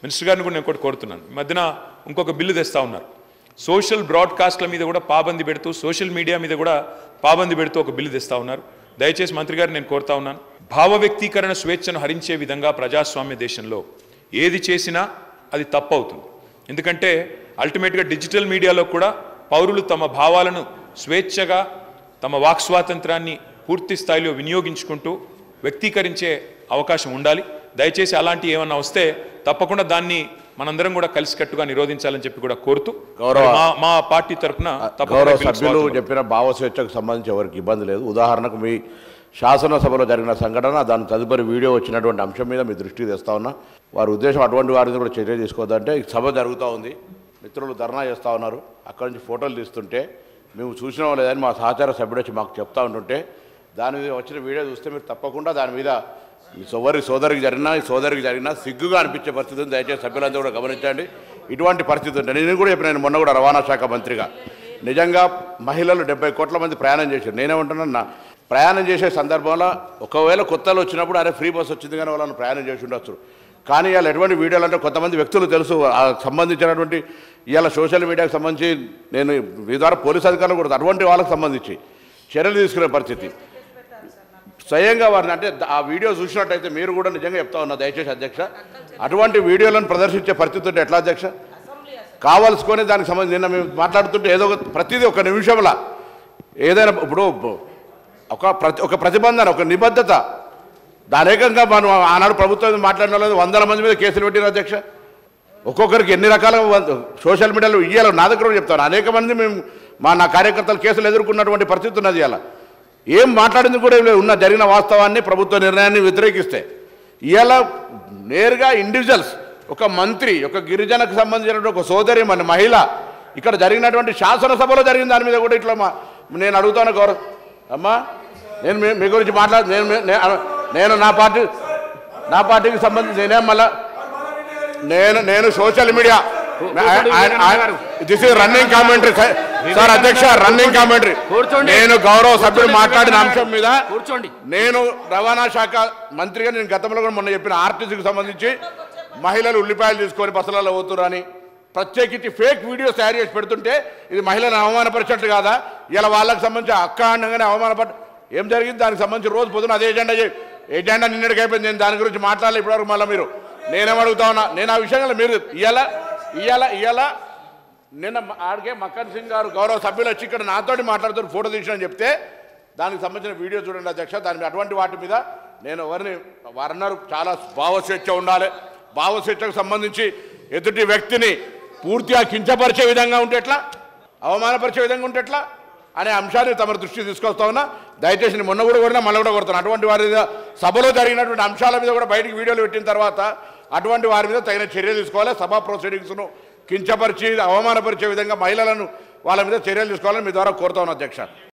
Minister గారిని కూడా నేను ఒకటి కోరుతున్నాను. ఈ మధ్యన ఇంకొక బిల్లు తెస్తా ఉన్నారు. సోషల్ బ్రాడ్కాస్ట్ల మీద కూడా పాబంది పెడుతూ, సోషల్ మీడియా మీద కూడా పాబంది పెడుతూ ఒక బిల్లు తెస్తా ఉన్నారు. దయచేసి మంత్రి గారిని నేను కోరుతా ఉన్నాను, భావ వ్యక్తీకరణ స్వేచ్ఛను హరించే విధంగా ప్రజాస్వామ్య దేశంలో ఏది చేసినా అది తప్పు అవుతుంది. ఎందుకంటే అల్టిమేట్గా డిజిటల్ మీడియాలో కూడా పౌరులు తమ భావాలను స్వేచ్ఛగా, తమ వాక్ స్వాతంత్రాన్ని పూర్తి స్థాయిలో వినియోగించుకుంటూ వ్యక్తీకరించే అవకాశం ఉండాలి. దయచేసి అలాంటి ఏమన్నా వస్తే తప్పకుండా దాన్ని మనందరం కూడా కలిసికట్టుగా నిరోధించాలని చెప్పి కూడా కోరుతూ మా పార్టీ తరఫున గౌరవ సభ్యులు చెప్పిన భావ స్వేచ్ఛకు సంబంధించి ఎవరికి ఇబ్బంది లేదు. ఉదాహరణకు మీ శాసనసభలో జరిగిన సంఘటన, దాని తదుపరి వీడియో వచ్చినటువంటి అంశం మీద మీ దృష్టికి తెస్తా ఉన్నా. వారి ఉద్దేశం అటువంటి వారిని కూడా చర్య తీసుకోవద్దంటే, సభ జరుగుతూ ఉంది, మిత్రులు ధర్నా చేస్తూ ఉన్నారు, అక్కడి నుంచి ఫోటోలు తీస్తుంటే మేము చూసినాం లేదని మా సహచార సభ్యుడు వచ్చి మాకు చెప్తా ఉంటుంటే దాని మీద వచ్చిన వీడియో చూస్తే మీరు తప్పకుండా దాని మీద సోదరికి జరిగినా సిగ్గుగా అనిపించే పరిస్థితి ఉంది. దయచేసి సభ్యులందరూ కూడా గమనించండి. ఇటువంటి పరిస్థితి ఉంటుంది. నేను కూడా చెప్పిన, నేను మొన్న కూడా రవాణా శాఖ మంత్రిగా నిజంగా మహిళలు 70 కోట్ల మంది ప్రయాణం చేశారు. నేనేమంటున్నా, ప్రయాణం చేసే సందర్భంలో ఒకవేళ కొత్తలో వచ్చినప్పుడు అరే ఫ్రీ బస్ వచ్చింది కానీ వాళ్ళని ప్రయాణం చేసి ఉండొచ్చు. కానీ ఇవాళ ఎటువంటి వీడియోలు అంటే కొంతమంది వ్యక్తులు తెలుసు సంబంధించినటువంటి ఇవాళ సోషల్ మీడియాకు సంబంధించి నేను మీ ద్వారా పోలీసు అధికారులు కూడా అటువంటి వాళ్ళకి సంబంధించి చర్యలు తీసుకునే పరిస్థితి స్వయంగా వారిని, అంటే ఆ వీడియో చూసినట్టయితే మీరు కూడా నిజంగా చెప్తా ఉన్నా దయచేసి అధ్యక్ష, అటువంటి వీడియోలను ప్రదర్శించే పరిస్థితి ఉంటే ఎట్లా అధ్యక్ష? కావాల్సుకొని దానికి సంబంధించి నిన్న మేము మాట్లాడుతుంటే ఏదో ప్రతిదీ ఒక నిమిషంలో ఏదైనా ఇప్పుడు ఒక ప్రతిబంధన, ఒక నిబద్ధత, దానేకంగా మనం ఆనాడు ప్రభుత్వం మాట్లాడిన వాళ్ళు 100 మంది మీద కేసులు పెట్టిన అధ్యక్ష. ఒక్కొక్కరికి ఎన్ని రకాలుగా సోషల్ మీడియాలో ఇయ్యాలి. నా దగ్గర చెప్తాను, అనేక మంది మేము నా కార్యకర్తలు కేసులు ఎదుర్కొన్నటువంటి పరిస్థితి ఉన్నది. ఇవాళ ఏం మాట్లాడింది కూడా ఉన్న జరిగిన వాస్తవాన్ని, ప్రభుత్వ నిర్ణయాన్ని వ్యతిరేకిస్తే ఇవాళ నేరుగా ఇండివిజువల్స్, ఒక మంత్రి, ఒక గిరిజనకు సంబంధించినటువంటి ఒక సోదరి, మన మహిళ, ఇక్కడ జరిగినటువంటి శాసనసభలో జరిగిన దాని మీద కూడా ఇట్లా నేను అడుగుతాను గౌరవ అమ్మా, నేను మీ గురించి నేను నా పార్టీకి సంబంధించి నేనేం మళ్ళా నేను social media this is running commentary sir అధ్యక్ష, రన్నింగ్ కామెంటరీ. నేను గౌరవ సభ్యులు మాట్లాడిన అంశం మీద నేను రవాణా శాఖ మంత్రిగా నేను గతంలో కూడా మొన్న చెప్పిన ఆర్టీసీకి సంబంధించి మహిళలు ఉల్లిపాయలు తీసుకొని బస్సులలో పోతురని ప్రత్యేకించి ఫేక్ వీడియోస్ తయారు చేసి పెడుతుంటే ఇది మహిళలను అవమానపరిచినట్టు కాదా? ఇలా వాళ్ళకి సంబంధించి అక్క అనగానే అవమానపడి ఏం జరిగింది? దానికి సంబంధించి రోజు పొద్దున అదే ఎజెండా నిన్నటికి అయిపోయింది. నేను దాని గురించి మాట్లాడాలి ఇప్పటివరకు. మళ్ళీ మీరు నేనేమడుగుతా ఉన్నా, నేను ఆ విషయంలో మీరు ఇవాళ నిన్న ఆడికే మక్కన్ సింగ్ గారు గౌరవ సభ్యులు వచ్చి ఇక్కడ నాతోటి మాట్లాడుతూ ఫోటో తీసినని చెప్తే దానికి సంబంధించిన వీడియో చూడండి అధ్యక్ష. దాని అటువంటి వాటి మీద నేను వారన్నారు చాలా భావస్వేచ్ఛ ఉండాలి, భావస్వేచ్ఛకు సంబంధించి ఎదుటి వ్యక్తిని పూర్తిగా కించపరిచే విధంగా ఉంటే ఎట్లా, అవమానపరిచే విధంగా ఉంటే ఎట్లా అనే అంశాన్ని తమ దృష్టికి తీసుకొస్తా ఉన్నా. దయచేసి నేను మొన్న కూడా కొడినా మళ్ళీ కూడా కొడుతున్నాను. అటువంటి వారి మీద సభలో జరిగినటువంటి అంశాల మీద కూడా బయటికి వీడియోలు పెట్టిన తర్వాత అటువంటి వారి మీద తగిన చర్యలు తీసుకోవాలి. సభా ప్రొసీడింగ్స్ను కించపరిచి అవమానపరిచే విధంగా మహిళలను వాళ్ళ మీద చర్యలు తీసుకోవాలని మీ ద్వారా కోరుతా ఉన్నా అధ్యక్ష.